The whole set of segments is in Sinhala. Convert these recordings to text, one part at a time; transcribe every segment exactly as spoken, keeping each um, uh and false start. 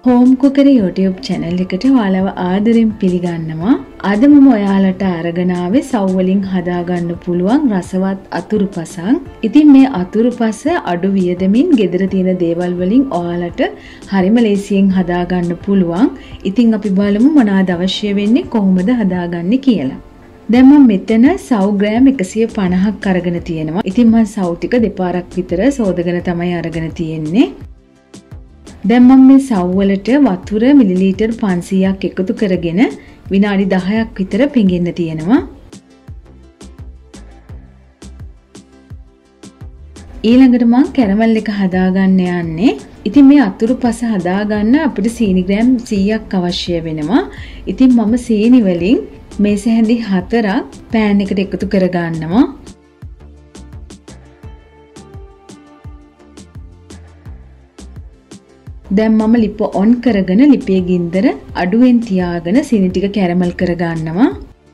හෝම් කුකරි YouTube channel එකට ඔයාලව ආදරෙන් පිළිගන්නවා. අද මම ඔයාලට අරගෙන ආවේ සව් වලින් හදාගන්න පුළුවන් රසවත් අතුරුපසක්. ඉතින් මේ අතුරුපස අඩු වියදමින් ගෙදර තියෙන දේවල් වලින් ඔයාලට හරිම ලේසියෙන් හදාගන්න පුළුවන්. ඉතින් අපි බලමු මොනවද අවශ්‍ය වෙන්නේ කොහොමද හදාගන්නේ කියලා. දැන් මම මෙතන සව් ග්‍රෑම් එකසිය පනහක් අරගෙන තියෙනවා. ඉතින් මම සව් ටික දෙපාරක් විතර සෝදගෙන තමයි අරගෙන තියෙන්නේ. දැන් මම මේ සව් වලට වතුර මිලිලීටර් පන්සීයක් එකතු කරගෙන විනාඩි දහයක් විතර පෙඟෙන්න තියෙනවා. ඊළඟට මම කැරමල් එක හදාගන්න යන්නේ. ඉතින් මේ අතුරුපස හදාගන්න අපිට සීනි ග්‍රෑම් සීයක් අවශ්‍ය වෙනවා. ඉතින් මම සීනි වලින් මේස හැඳි හතරක් පෑන් එකට එකතු කරගන්නවා. දැන් මම ලිප ඔන් කරගෙන ලිපේ ගින්දර අඩුවෙන් තියාගෙන සීනි ටික කැරමල් කරගන්නවා.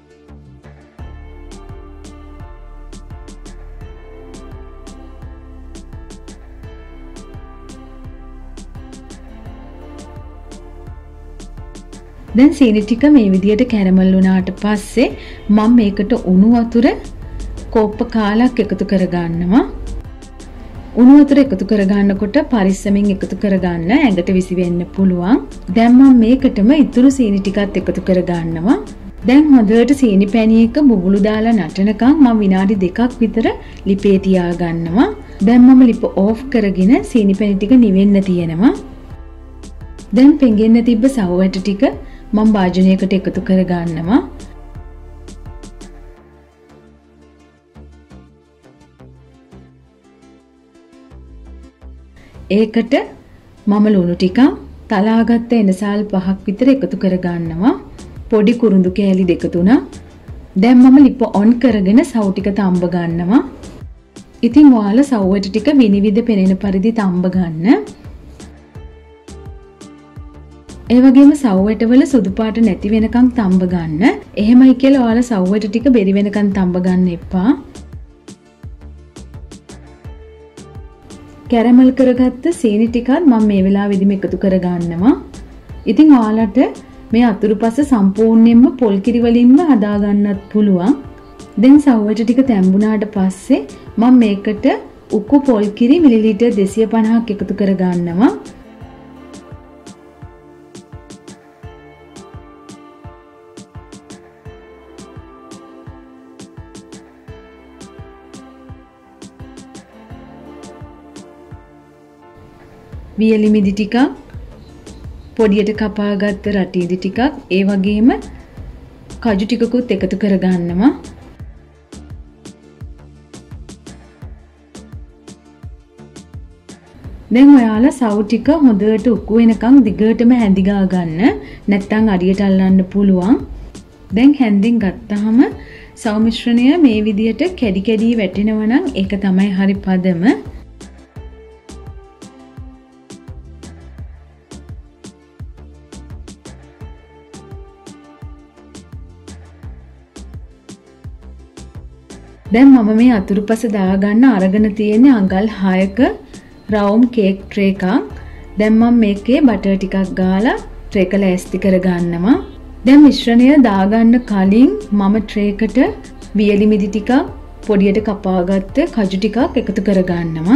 දැන් සීනි ටික මේ විදිහට කැරමල් වුණාට පස්සේ මම මේකට උණු වතුර කෝප්ප කාලක් එකතු කරගන්නවා. උණු වතුර එකතු කරගන්නකොට පරිස්සමින් එකතු කරගන්න ඇඟට විසි වෙන්න පුළුවන්. දැන් මම මේකටම ඉතුරු සීනි ටිකත් එකතු කරගන්නවා. දැන් හොඳට සීනි පැණි එක බුබුලු දාලා නටනකම් මම විනාඩි දෙකක් විතර ලිපේ තියාගන්නවා. දැන් මම ලිප ඕෆ් කරගෙන සීනි පැණි ටික නිවෙන්න තියෙනවා. දැන් පෙඟෙන්න තිබ්බ සව් වැට ටික මම භාජනයකට එකතු කරගන්නවා. ඒකට මම ලුණු ටිකක් තලාගත්ත එනසාල් පහක් විතර එකතු කරගන්නවා. පොඩි කුරුඳු කෑලි දෙක තුනක්. දැන් මම ලිප ඔන් කරගෙන සව් ටික තඹ ගන්නවා. ඉතින් ඔයාලා සව් වැට ටික විනිවිද පෙනෙන පරිදි තඹ ගන්න. ඒ වගේම සව් වැටවල සුදු පාට නැති වෙනකන් තඹ ගන්න. එහෙමයි කියලා ඔයාලා සව් වැට ටික බෙරි වෙනකන් තඹ ගන්න එපා. කැරමල් කරගත්ත සීනි ටිකත් මම මේ වෙලාවෙදිම එකතු කරගන්නවා. ඉතින් ඔයාලට මේ අතුරුපස සම්පූර්ණයෙන්ම පොල් කිරි වලින්ම හදාගන්නත් පුළුවන්. දැන් සව් වැට ටික තැඹුණාට පස්සේ මම මේකට උකු පොල් කිරි මිලිලීටර් දෙසිය පනහක් එකතු කරගන්නවා. වියලි මිදි ටිකක්, පොඩියට කපාගත්ත රටීදි ටිකක්, ඒ වගේම කජු ටිකකුත් එකතු කරගන්නවා. දැන් ඔයාලා සව් ටික හොඳට උක්කු වෙනකන් දිගටම හැඳි ගා ගන්න. නැත්නම් අඩියට අල්ලන්න පුළුවන්. දැන් හැන්දෙන් ගත්තාම සව් මිශ්‍රණය මේ විදියට කැඩි කැඩි වැටෙනවා නම් ඒක තමයි හරි පදම. දැන් මම මේ අතුරුපස දාගන්න අරගෙන තියෙන්නේ අඟල් හයක රවුම් කේක් ට්‍රේ එකක්. දැන් මම මේකේ බටර් ටිකක් ගාලා ට්‍රේ එක ලෑස්ති කරගන්නවා. දැන් මිශ්‍රණය දාගන්න කලින් මම ට්‍රේ එකට වියලි මිදි ටිකක්, පොඩියට කපාගත්ත කජු ටිකක් එකතු කරගන්නවා.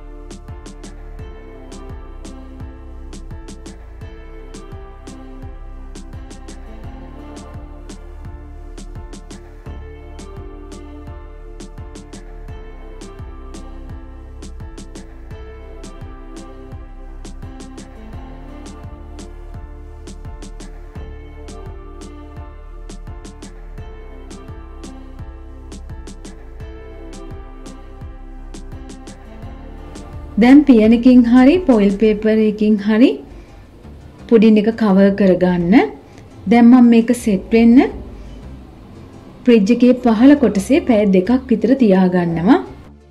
දැන් පියන එකකින් හරි පොයිල් පේපර් එකකින් හරි පුඩින් එක කවර් කරගන්න. දැන් මම මේක සෙට් වෙන්න ෆ්‍රිජ් එකේ පහළ කොටසේ පැය දෙකක් විතර තියාගන්නවා.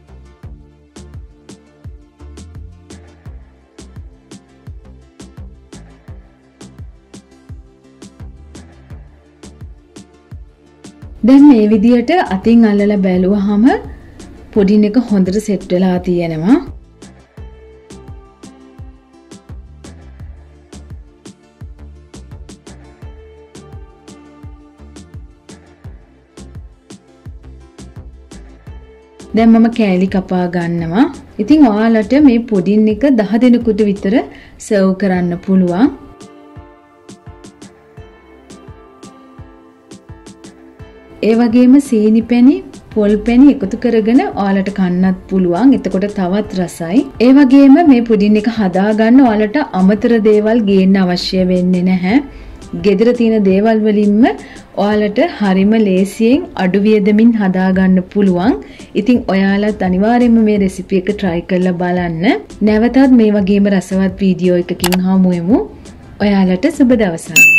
දැන් මේ විදියට අතින් අල්ලලා බැලුවාම පුඩින් එක හොඳට සෙට් වෙලා තියෙනවා. දැන් මම කෑලි කපා ගන්නවා. ඉතින් ඔයාලට මේ පුඩින් එක දහ දෙනෙකුට විතර සර්ව් කරන්න පුළුවන්. ඒ වගේම සීනි පැණි, පොල් පැණි එකතු කරගෙන ඔයාලට කන්නත් පුළුවන්. එතකොට තවත් රසයි. ඒ වගේම මේ පුඩින් එක හදාගන්න ඔයාලට අමතර දේවල් ගේන්න අවශ්‍ය වෙන්නේ නැහැ. ගෙදර තියෙන දේවල් වලින්ම ඔයාලට හරිම ලේසියෙන් අඩු වියදමින් හදාගන්න පුළුවන්. ඉතින් ඔයාලත් අනිවාර්යයෙන්ම මේ රෙසිපි එක try කරලා බලන්න. නැවතත් මේ වගේම රසවත් වීඩියෝ එකකින් හමු වෙමු. ඔයාලට සුබ දවසක්.